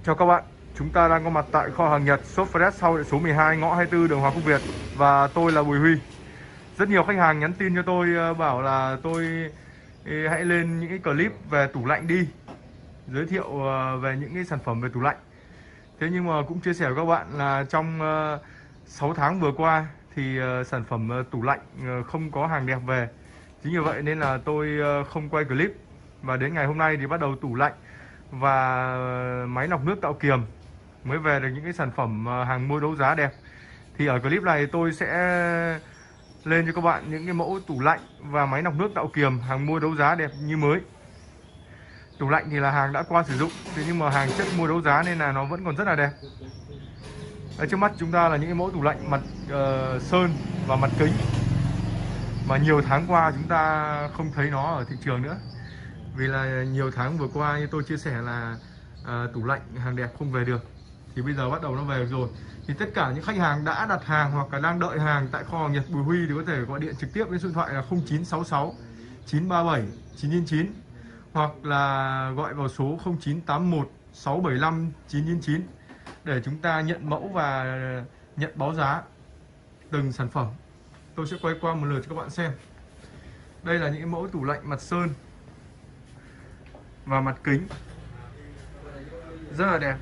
Chào các bạn, chúng ta đang có mặt tại kho hàng Nhật shop Fresh sau đại số 12 ngõ 24 đường Hoàng Quốc Việt. Và tôi là Bùi Huy. Rất nhiều khách hàng nhắn tin cho tôi bảo là tôi hãy lên những cái clip về tủ lạnh đi, giới thiệu về những cái sản phẩm về tủ lạnh. Thế nhưng mà cũng chia sẻ với các bạn là trong 6 tháng vừa qua thì sản phẩm tủ lạnh không có hàng đẹp về. Chính vì vậy nên là tôi không quay clip. Và đến ngày hôm nay thì bắt đầu tủ lạnh và máy lọc nước tạo kiềm mới về được những cái sản phẩm hàng mua đấu giá đẹp. Thì ở clip này tôi sẽ lên cho các bạn những cái mẫu tủ lạnh và máy lọc nước tạo kiềm hàng mua đấu giá đẹp như mới. Tủ lạnh thì là hàng đã qua sử dụng, thế nhưng mà hàng chất mua đấu giá nên là nó vẫn còn rất là đẹp. Ở trước mắt chúng ta là những cái mẫu tủ lạnh mặt sơn và mặt kính mà nhiều tháng qua chúng ta không thấy nó ở thị trường nữa. Vì là nhiều tháng vừa qua như tôi chia sẻ là tủ lạnh hàng đẹp không về được. Thì bây giờ bắt đầu nó về rồi. Thì tất cả những khách hàng đã đặt hàng hoặc là đang đợi hàng tại kho hàng Nhật Bùi Huy thì có thể gọi điện trực tiếp đến số điện thoại là 0966 937 999 hoặc là gọi vào số 0981 675 999 để chúng ta nhận mẫu và nhận báo giá từng sản phẩm. Tôi sẽ quay qua một lượt cho các bạn xem. Đây là những mẫu tủ lạnh mặt sơn và mặt kính rất là đẹp,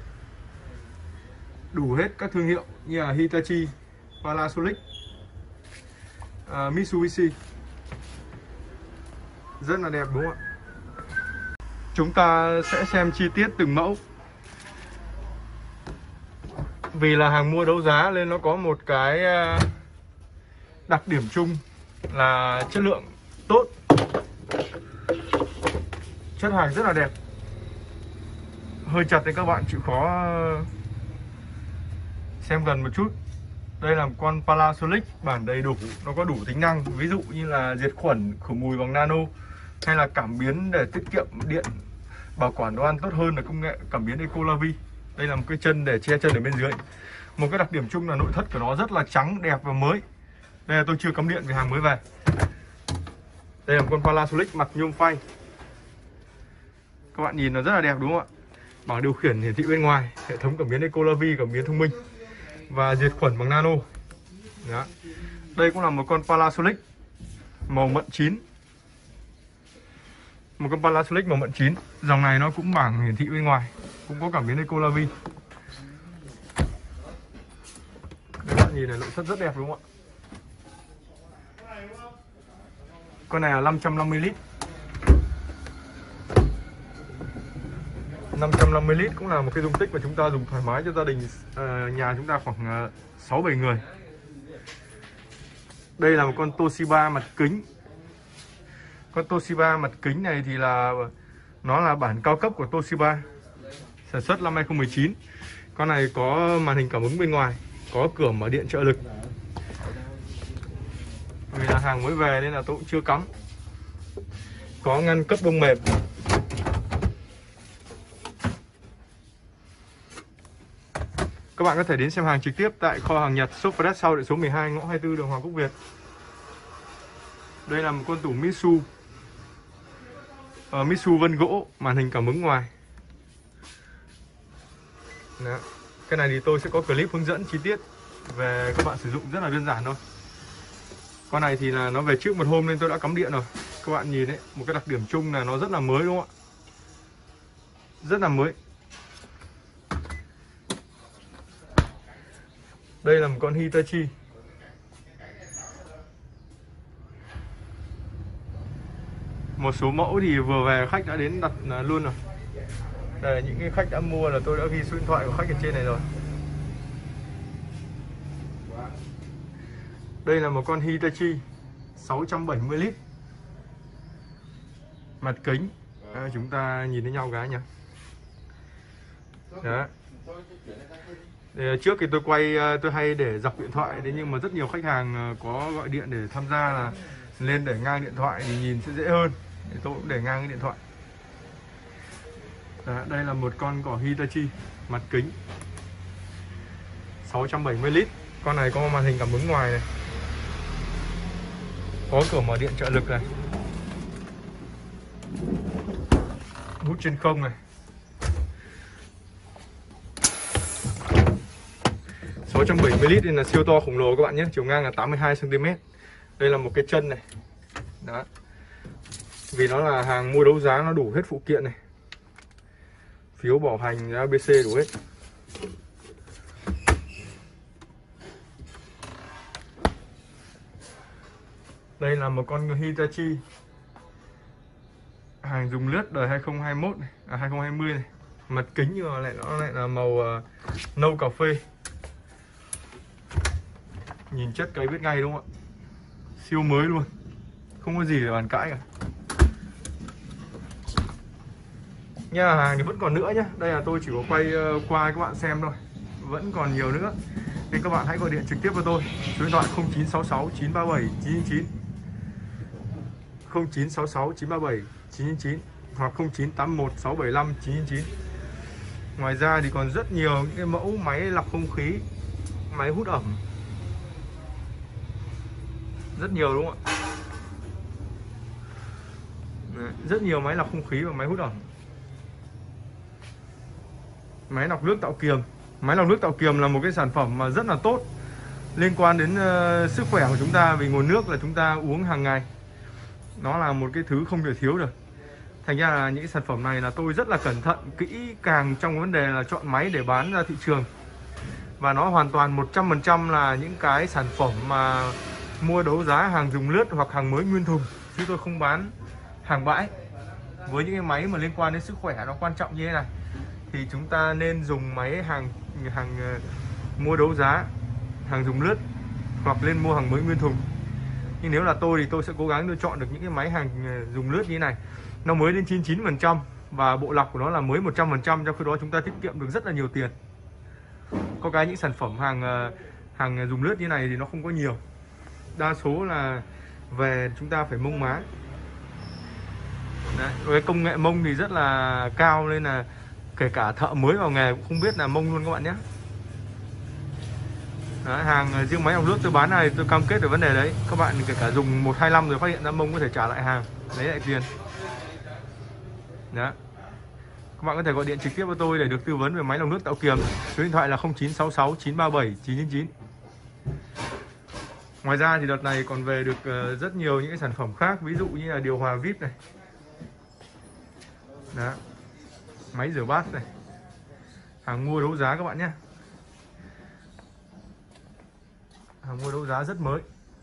đủ hết các thương hiệu như là Hitachi, Panasonic, Mitsubishi, rất là đẹp đúng không ạ? Chúng ta sẽ xem chi tiết từng mẫu. Vì là hàng mua đấu giá nên nó có một cái đặc điểm chung là chất lượng tốt, chất hàng rất là đẹp. Hơi chặt nên các bạn chịu khó xem gần một chút. Đây là một con Panasonic bản đầy đủ, nó có đủ tính năng, ví dụ như là diệt khuẩn, khử mùi bằng nano, hay là cảm biến để tiết kiệm điện, bảo quản đồ ăn tốt hơn là công nghệ cảm biến Ecolavi. Đây là một cái chân để che chân ở bên dưới. Một cái đặc điểm chung là nội thất của nó rất là trắng, đẹp và mới. Đây là tôi chưa cắm điện vì hàng mới về. Đây là một con Panasonic mặt nhôm phay. Các bạn nhìn nó rất là đẹp đúng không ạ? Bảng điều khiển hiển thị bên ngoài, hệ thống cảm biến Ecolavi, cảm biến thông minh và diệt khuẩn bằng nano. Đó. Đây cũng là một con Panasonic màu mận chín. Một con Panasonic màu mận chín. Dòng này nó cũng bảng hiển thị bên ngoài, cũng có cảm biến Ecolavi. Các bạn nhìn này, nội thất rất đẹp đúng không ạ? Con này là 550 lít. 550 lít cũng là một cái dung tích mà chúng ta dùng thoải mái cho gia đình nhà chúng ta khoảng 6-7 người. Đây là một con Toshiba mặt kính. Con Toshiba mặt kính này thì là nó là bản cao cấp của Toshiba, sản xuất năm 2019. Con này có màn hình cảm ứng bên ngoài, có cửa mở điện trợ lực. Vì là hàng mới về nên là tôi cũng chưa cắm. Có ngăn cấp bông mềm. Các bạn có thể đến xem hàng trực tiếp tại kho hàng Nhật shop Fresh sau đại số 12 ngõ 24 đường Hoàng Quốc Việt. Đây là một con tủ Mitsu. Mitsu vân gỗ, màn hình cảm ứng ngoài. Đó. Cái này thì tôi sẽ có clip hướng dẫn chi tiết về các bạn sử dụng rất là đơn giản thôi. Con này thì là nó về trước một hôm nên tôi đã cắm điện rồi. Các bạn nhìn đấy, một cái đặc điểm chung là nó rất là mới đúng không ạ? Rất là mới. Đây là một con Hitachi. Một số mẫu thì vừa về khách đã đến đặt luôn rồi. Đây là những cái khách đã mua là tôi đã ghi số điện thoại của khách ở trên này rồi. Đây là một con Hitachi 670 lít. Mặt kính. Chúng ta nhìn thấy nhau cái nhỉ. Đó. Trước thì tôi quay tôi hay để dọc điện thoại đấy, nhưng mà rất nhiều khách hàng có gọi điện để tham gia là lên để ngang điện thoại thì nhìn sẽ dễ hơn. Để tôi cũng để ngang cái điện thoại. Đó, đây là một con của Hitachi mặt kính 670 lít. Con này có màn hình cảm ứng ngoài này, có cửa mở điện trợ lực này, hút chân không này. 670 lít nên là siêu to khổng lồ các bạn nhé. Chiều ngang là 82 cm. Đây là một cái chân này. Đó. Vì nó là hàng mua đấu giá, nó đủ hết phụ kiện này. Phiếu bảo hành ABC đủ hết. Đây là một con Hitachi hàng dùng lướt đời 2021 này, 2020 này. Mặt kính nhưng mà nó lại là màu nâu cà phê. Nhìn chất cây biết ngay đúng không ạ? Siêu mới luôn. Không có gì để bàn cãi cả. Nha, hàng thì vẫn còn nữa nhé. Đây là tôi chỉ có quay qua các bạn xem thôi. Vẫn còn nhiều nữa. Nên các bạn hãy gọi điện trực tiếp với tôi. Số điện thoại 0966 937 999, 0966 937 999 hoặc 0981 675 999. Ngoài ra thì còn rất nhiều những cái mẫu máy lọc không khí, máy hút ẩm. Rất nhiều đúng không ạ? Đấy, rất nhiều máy lọc không khí và máy hút ẩm. Máy lọc nước tạo kiềm. Máy lọc nước tạo kiềm là một cái sản phẩm mà rất là tốt liên quan đến sức khỏe của chúng ta, vì nguồn nước là chúng ta uống hàng ngày. Nó là một cái thứ không thể thiếu được. Thành ra là những sản phẩm này là tôi rất là cẩn thận, kỹ càng trong vấn đề là chọn máy để bán ra thị trường. Và nó hoàn toàn 100% là những cái sản phẩm mà mua đấu giá hàng dùng lướt hoặc hàng mới nguyên thùng, chứ tôi không bán hàng bãi. Với những cái máy mà liên quan đến sức khỏe nó quan trọng như thế này thì chúng ta nên dùng máy hàng mua đấu giá, hàng dùng lướt hoặc lên mua hàng mới nguyên thùng. Nhưng nếu là tôi thì tôi sẽ cố gắng tôi chọn được những cái máy hàng dùng lướt như thế này. Nó mới đến 99% và bộ lọc của nó là mới 100%, trong khi đó chúng ta tiết kiệm được rất là nhiều tiền. Có cái những sản phẩm hàng dùng lướt như này thì nó không có nhiều. Đa số là về chúng ta phải mông má. Đấy, cái công nghệ mông thì rất là cao nên là kể cả thợ mới vào nghề cũng không biết là mông luôn các bạn nhé. Đấy, hàng riêng máy lọc nước tôi bán này tôi cam kết về vấn đề đấy. Các bạn kể cả dùng 1-2 năm rồi phát hiện ra mông có thể trả lại hàng, lấy lại tiền. Đó. Các bạn có thể gọi điện trực tiếp với tôi để được tư vấn về máy lọc nước tạo kiềm. Số điện thoại là 0966 937 999. Ngoài ra thì đợt này còn về được rất nhiều những cái sản phẩm khác, ví dụ như là điều hòa vip này. Đó. Máy rửa bát này. Hàng mua đấu giá các bạn nhé. Hàng mua đấu giá rất mới,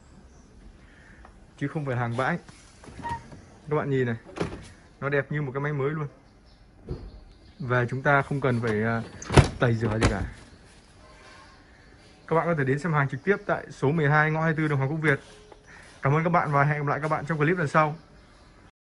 chứ không phải hàng bãi. Các bạn nhìn này, nó đẹp như một cái máy mới luôn. Và chúng ta không cần phải tẩy rửa gì cả. Các bạn có thể đến xem hàng trực tiếp tại số 12 ngõ 24 đường Hoàng Quốc Việt. Cảm ơn các bạn và hẹn gặp lại các bạn trong clip lần sau.